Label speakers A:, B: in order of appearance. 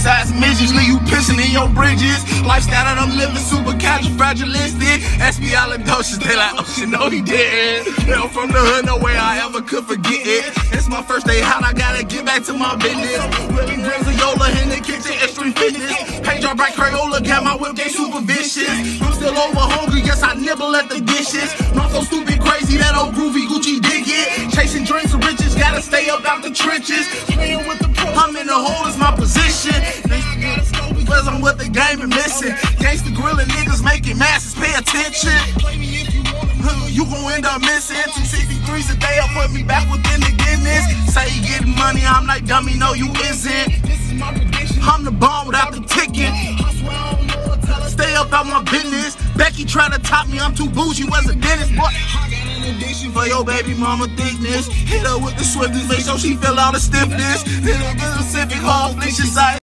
A: size midgets, leave you pissing in your bridges. Lifestyle that I'm living, super casual, fragilistic. Espialidocious, they like, oh shit, no he didn't. Hell from the hood, no way I ever could forget it. It's my first day out, I gotta get back to my business. Whipping grams of Yola in the kitchen, extreme fitness. Paint drop right Crayola, got my whip game super vicious. I'm still over hungry, yes I nibble at the dishes. Not so stupid crazy, that old groovy Gucci dig it. Chasing dreams of riches, gotta stay up out the trenches. Playing with the pro, I'm in the hole, is my position. Cause I'm what the game is missing. Gangsta gorilla niggas making masses, pay attention. You gon' end up missing 263s a day, I'll put me back within the Guinness. Say you getting money, I'm like dummy, no you isn't. I'm the bomb without the ticket. Stay up out my business. Becky try to top me, I'm too bougie, was a dentist, boy. For your baby mama thickness. Hit her with the swiftness, make sure she feel all the stiffness. Hit her with the Pacific, hard fliction side.